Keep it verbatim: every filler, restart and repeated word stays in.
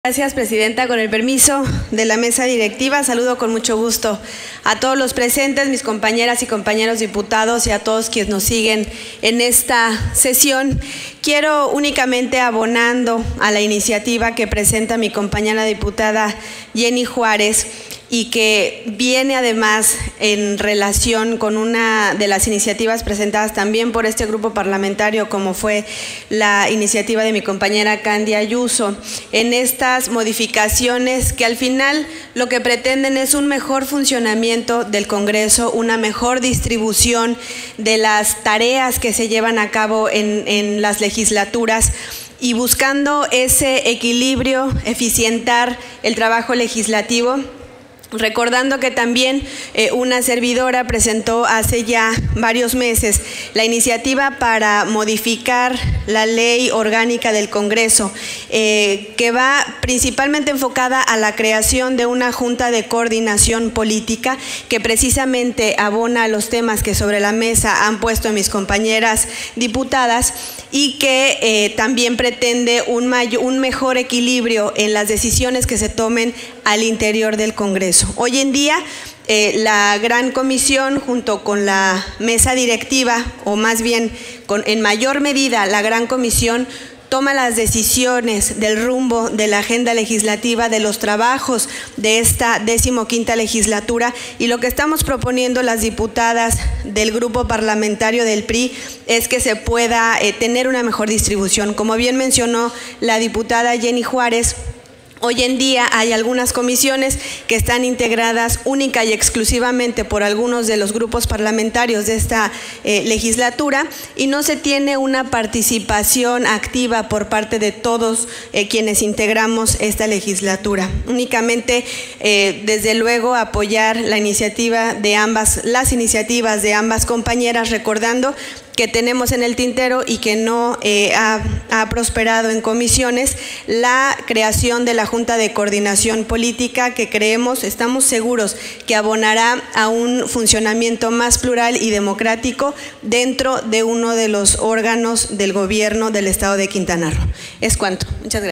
Gracias, Presidenta. Con el permiso de la mesa directiva, saludo con mucho gusto a todos los presentes, mis compañeras y compañeros diputados y a todos quienes nos siguen en esta sesión. Quiero únicamente, abonando a la iniciativa que presenta mi compañera diputada Jenny Juárez, y que viene además en relación con una de las iniciativas presentadas también por este grupo parlamentario, como fue la iniciativa de mi compañera Candy Ayuso, en estas modificaciones que al final lo que pretenden es un mejor funcionamiento del Congreso, una mejor distribución de las tareas que se llevan a cabo en, en las legislaturas, y buscando ese equilibrio, eficientar el trabajo legislativo. Recordando que también eh, una servidora presentó hace ya varios meses la iniciativa para modificar la ley orgánica del Congreso, eh, que va principalmente enfocada a la creación de una junta de coordinación política que precisamente abona a los temas que sobre la mesa han puesto mis compañeras diputadas, y que eh, también pretende un, mayor, un mejor equilibrio en las decisiones que se tomen al interior del Congreso. Hoy en día, eh, la gran comisión, junto con la mesa directiva, o más bien con, en mayor medida la gran comisión, toma las decisiones del rumbo de la agenda legislativa, de los trabajos de esta decimoquinta legislatura, y lo que estamos proponiendo las diputadas del grupo parlamentario del P R I es que se pueda eh, tener una mejor distribución. Como bien mencionó la diputada Jenny Juárez, hoy en día hay algunas comisiones que están integradas única y exclusivamente por algunos de los grupos parlamentarios de esta eh, legislatura, y no se tiene una participación activa por parte de todos eh, quienes integramos esta legislatura. Únicamente, eh, desde luego, apoyar la iniciativa de ambas, las iniciativas de ambas compañeras, recordando que tenemos en el tintero y que no eh, ha, ha prosperado en comisiones la creación de la Junta de Coordinación Política, que creemos, estamos seguros que abonará a un funcionamiento más plural y democrático dentro de uno de los órganos del gobierno del Estado de Quintana Roo. Es cuanto. Muchas gracias.